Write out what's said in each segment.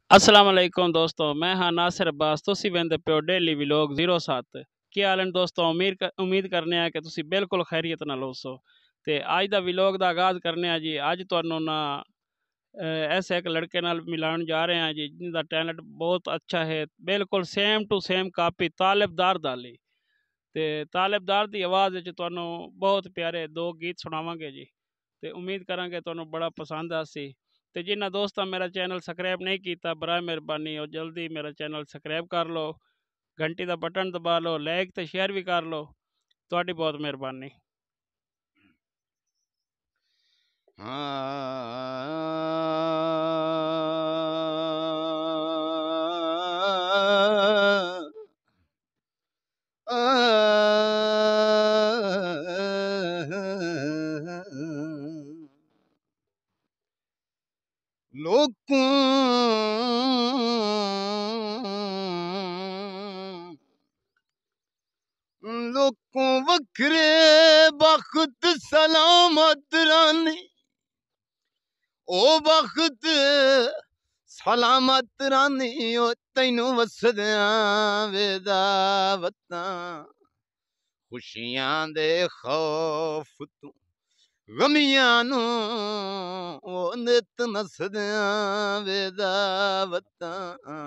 अस्सलाम वालेकुम दोस्तों, मैं हाँ नासिर अब्बास। तुसी वेंदे पियो डेली व्लॉग 07। ਕੀ ਹਾਲ ਨੇ ਦੋਸਤੋ? ਉਮੀਦ ਕਰਨੇ ਆ ਕਿ ਤੁਸੀਂ ਬਿਲਕੁਲ ਖੈਰੀਅਤ ਨਾਲ ਹੋਸੋ। ਤੇ ਅੱਜ ਦਾ ਵਲੌਗ ਦਾ ਆਗਾਜ਼ ਕਰਨੇ ਆ ਜੀ। ਅੱਜ ਤੁਹਾਨੂੰ ਨਾ ਐਸੇ ਇੱਕ ਲੜਕੇ ਨਾਲ ਮਿਲਾਉਣ ਜਾ ਰਹੇ ਹਾਂ ਜੀ, ਜਿਨਦਾ ਟੈਲੈਂਟ ਬਹੁਤ ਅੱਛਾ ਹੈ, ਬਿਲਕੁਲ ਸੇਮ ਟੂ ਸੇਮ ਕਾਪੀ ਤਾਲਿਬਦਾਰ ਦਾਲੀ। ਤੇ ਤਾਲਿਬਦਾਰ ਦੀ ਆਵਾਜ਼ ਵਿੱਚ ਤੁਹਾਨੂੰ ਬਹੁਤ ਪਿਆਰੇ ਦੋ ਗੀਤ ਸੁਣਾਵਾਂਗੇ ਜੀ। ਤੇ ਉਮੀਦ ਕਰਾਂਗੇ ਤੁਹਾਨੂੰ ਬੜਾ ਪਸੰਦ ਆਸੀ। ਤੇ ਜਿਨ੍ਹਾਂ ਦੋਸਤਾਂ ਮੇਰਾ ਚੈਨਲ ਸਬਸਕ੍ਰਾइब नहीं किया, बराए मेहरबानी और जल्दी मेरा चैनल सब्सक्राइब कर लो, घंटी का बटन दबा लो, लाइक तो शेयर भी कर लो। थोड़ी बहुत मेहरबानी। लोकों लोकों वखरे बख्त सलामत रानी, ओ बख्त सलामत रानी, ओ तैनू वसदियां वेदा वतां, खुशियां दे खौफ तू गमियां नू ओ नित नसदियां वेदा वतां,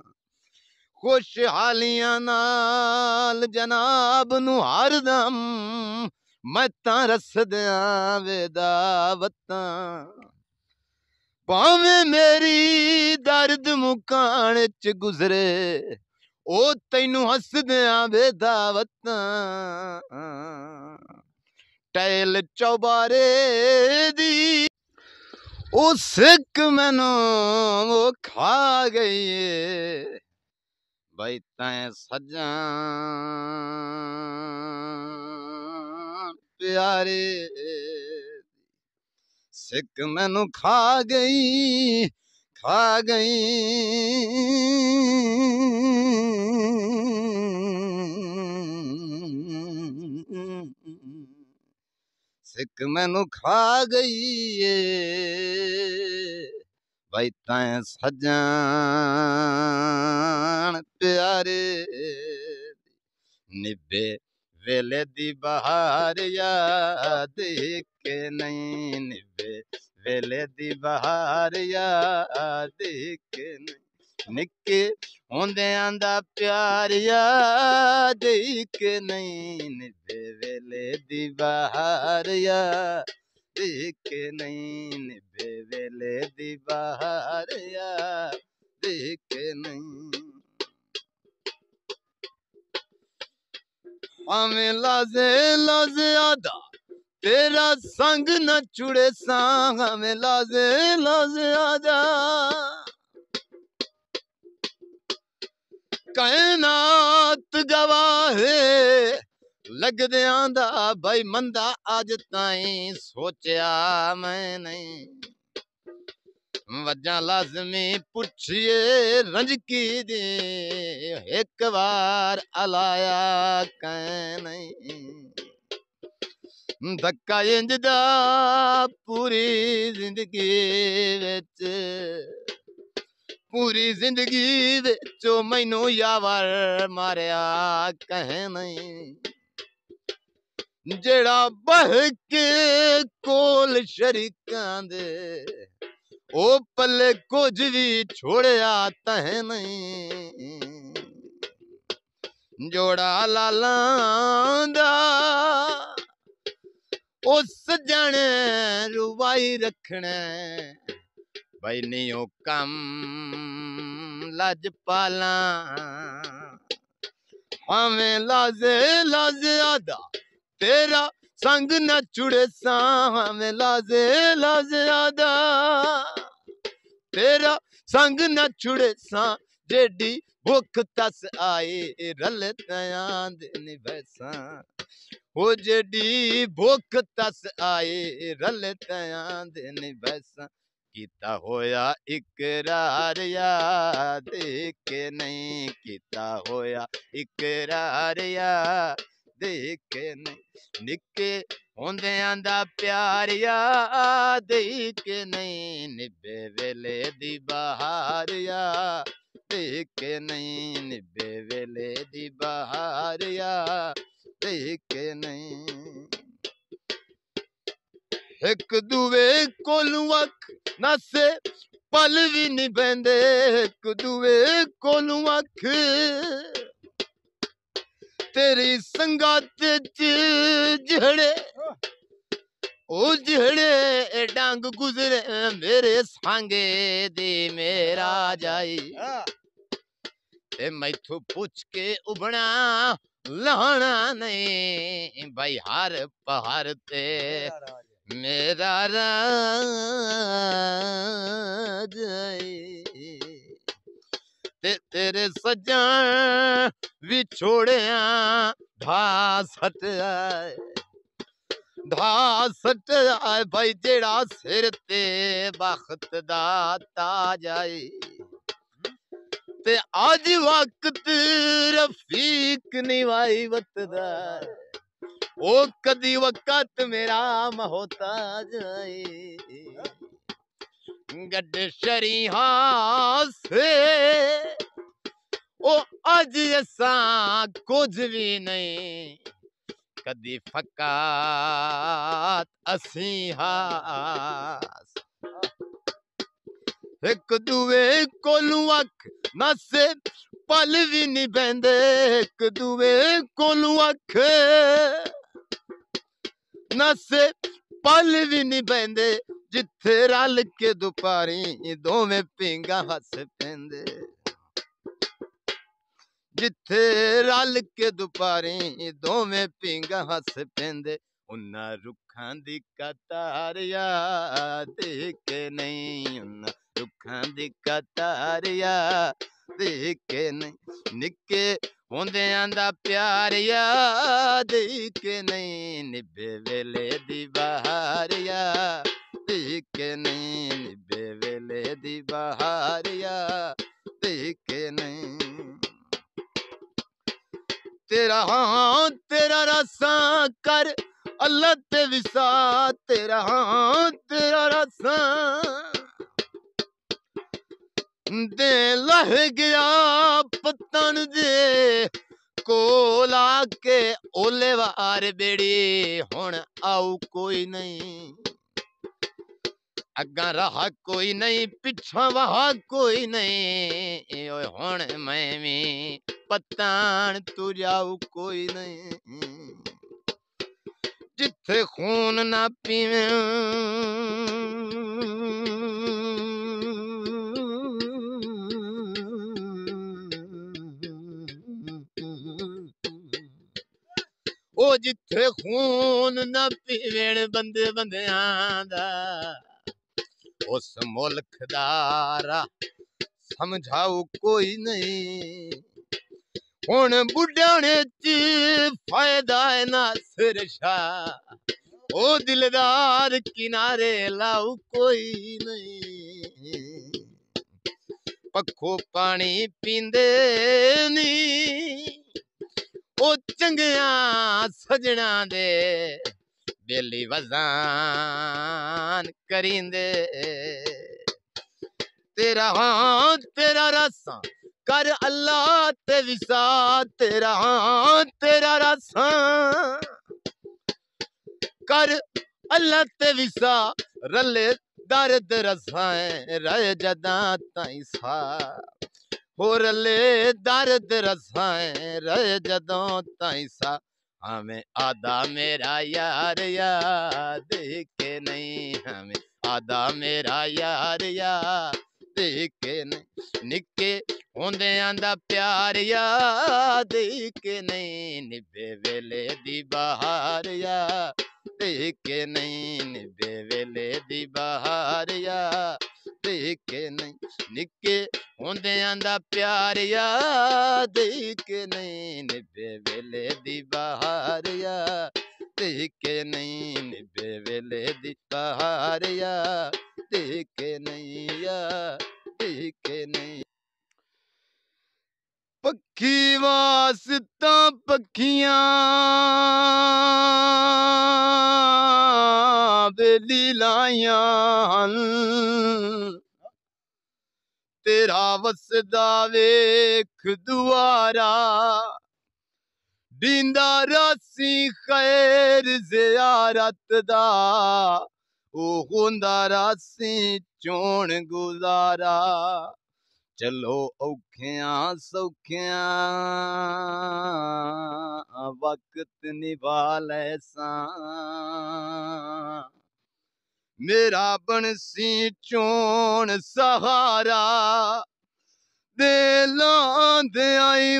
खुशहालियां नाल जनाब नू हरदम मैं तां रसदियां वेदा वतां, भावें मेरी दर्द मुकाण च गुजरे, ओ तैनू हसदियां वेदा वतां, टैल चौबारे दी ओ सिक मैनू वो खा गई है, भाई तैं सज्जां प्यारे सिक मैनू खा गई, खा गई। सिक मैनू खा गई है, भाई तैं सज्जां प्यारे निभे वेले दी बहार याद के नहीं, निभे वेले दी बहार याद के नहीं, निक्के होंदियां दा प्यार याद के नहीं, निभे वेले दी बहार याद के नहीं, निभे वेले दी बहार याद के नहीं। हमें लाजे लाजे आदा तेरा संग न चुड़े सा, हमें लाजे लाजे आदा कायनात गवाहे लगदियां दा, भाई मंदा अज ताईं सोचिया मैं नहीं, वजह लाजमी पुछिए रंजकी दी, एक बार अलाया कैं नहीं, धक्का इंजदा पूरी जिंदगी विच, पूरी जिंदगी विचो मैनू यावर मारिया कह नहीं, जेड़ा बह के कोल शरीकां दे ओ पल्ले कुछ भी छोड़िया तह नहीं, जोड़ा लालां दा ओ सजने रुवाई रखने, भाई नहीं ओ कम लजपाला, हमें लाजे लाजे आदा तेरा संग न चुड़े सा, हमें लाजे लाजे आदा तेरा संग न छुड़े सा, जेडी भुख तस आए रल तयां दे निभैसा, ओ जेडी भुख तस आए रल तयां दे निभैसा, कीता होया इकरार याद के नहीं, कीता होया इकरार याद देख के नहीं निक्के होंदियां दा प्यार याद के नहीं निभे वेले दी बहार याद के नहीं निभे वेले दी बहार याद के नहीं एक दुए कोलू अख नसे पल भी नहीं बंदे एक दुए कोलू अख तेरी संगत च जड़े ओ जड़े डांग गुजरे मेरे सांगे दे मेरा जाई ते मैथू पुछ के उबना लाना नहीं भाई हर पहाड़ ते मेरा राज ते तेरे सजन विछोड़िया ढास हट आए ढास हट आए भाई जेड़ा सिर ते बख्त दा ताज आए ते आज वक्त रफीक निवाई वतदा ओ कदी वक्त मेरा मोहताज गड शरीहा से ओ अज असा कुछ भी नहीं कदी फकात असी हास एक दुए कोलू अख नसे पल भी नहीं बंदे एक दुए कोलू अख नसे पल भी नहीं बंदे जिथे रल के दुपारी दोवें पिंगा हस पेंदे जिथे रल के दुपारी दोवें पिंगा हस पेंदे उन्ना रुखां दी कतार याद के नहीं उन्ना रुखां दी कतार याद के नहीं निक्के होंदियां दा प्यार याद के नहीं निभे वेले दी बहार याद के नहीं निभे वेले दी बहार याद के नहीं तेरा हाँ तेरा रसा कर अल्लाह ते विसा तेरा हाँ तेरा रसा दे लह गया पतन दे कोला के ओले वार बेड़ी हुण आऊ कोई नहीं अग्गा रहा कोई नहीं पिछा वहा कोई नहीं ओए हुण मैं भी पतान तू जाऊ कोई नहीं जिथे खून ना पीवे ओ जिथे खून ना पीवेण बंदे बंदियां दा उस मुल्क दारा समझाऊ कोई नहीं हुण बुढ़ाने च फायदा है ना सिर शाह ओ दिलदार किनारे लाऊ कोई नहीं पखो पानी पींदे नी ओ चंगिया सजना दे बेली वजान करींदे तेरा हाँ तेरा रसा कर अल्लाह ते विसा तेरा हाँ तेरा रसा कर अल्लाह ते विसा रले दर्द रसाए रह जदा ताई सा हो रले दर्द रसाए रह जदों ताई सा हमें आदा मेरा यार याद के नहीं हमें आदा मेरा यार याद के नहीं निक्के होंदियां दा प्यार याद के नहीं निभे वेले दी बहार याद के नहीं निभे वेले दी बहार याद के नहीं निक्के होंदियां दा प्यार याद के नहीं निभे वेले दी बहार याद के नहीं निभे वेले दी बहार याद के नहीं याद के नहीं पक्की वास्ता अखियां बेली लाइयां हन तेरा वसदा वेख दुआरा दींदा रासी खैर ज़ियारत दा ओ होंदा रासी चोण गुजारा चलो औखियां सौखियां वक्त निभा लैसां मेरा बनसी चोण सहारा दे लांदे आई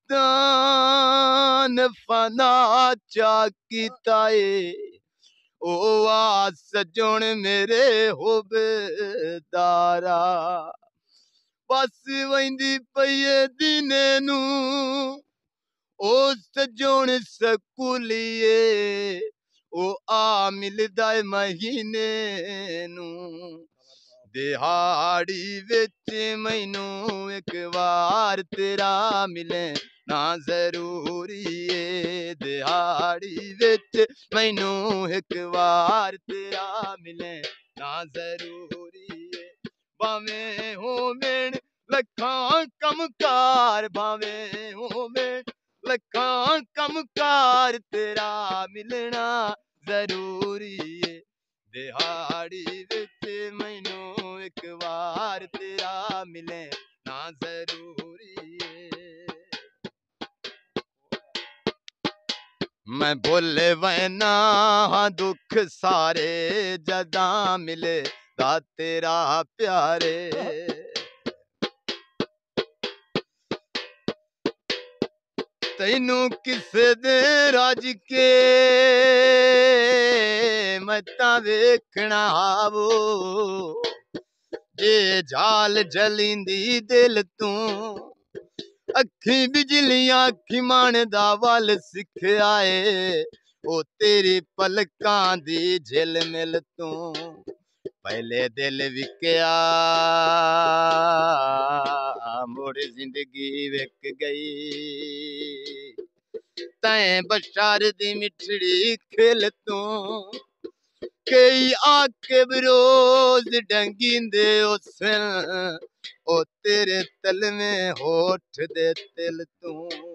वतन फना चा कीता ओ आ सजण मेरे होबेदारा बस वंदी पईए दिने नू ओ सजण सकूलिए ओ आ मिलदा महीने नू दिहाड़ी विच मैनू एक बार तेरा मिले ना जरूरी है दिहाड़ी विच मैनू एक बार तेरा मिले ना जरूरी है भावें होवें लखां कमकार भावें होवें लखां कमकार तेरा मिलना जरूरी है दिहाड़ी विच मैनू एक बार तेरा मिले ना जरूरी है मैं बोले वैना दुख सारे जदा मिले दा तेरा प्यारे तैनू किसे दे राज के मैं तां वेखना आवो जे जाल जलिंदी दिल तू अखी बिजलियां अखी मान दा वल सिखया ए ओ तेरी पलकां दी झिलमिल तू पहले दिल विकया मुड़ जिंदगी विक गई तैं बशार दी मिठड़ी खिल तू कई आके बरोज डंगींदे उसन ओ तेरे तल में होठ दे तिल तू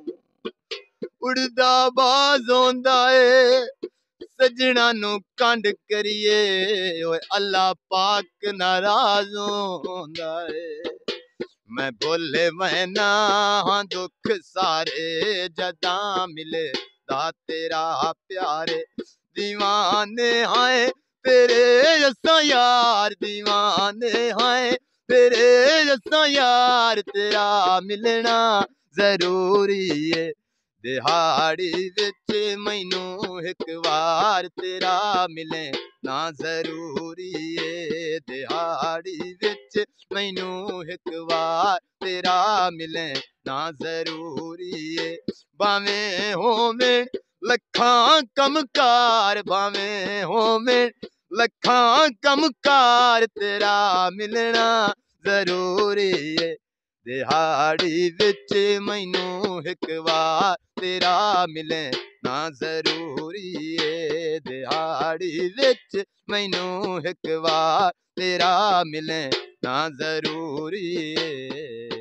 उड़दा बाज होंदा ए सजना नू कंड करिए ओए अल्लाह पाक नाराज होंदा ए मैं बोले मैना दुख सारे जदा मिले दा तेरा प्यारे दीवाने हाय तेरे जैसा यार दीवाने हाय तेरे जैसा यार तेरा मिलना जरूरी है दिहाड़ी विच मैनू एक बार तेरा मिले ना जरूरी है दिहाड़ी विच मैनू एक बार तेरा मिले ना जरूरी है भावें होवें लखां कमकार भावें होवें लखां कमकार तेरा मिलना जरूरी है दिहाड़ी विच मैनू एक बार तेरा मिले ना जरूरी है दिहाड़ी विच मैनू एक बार तेरा मिले ना जरूरी है।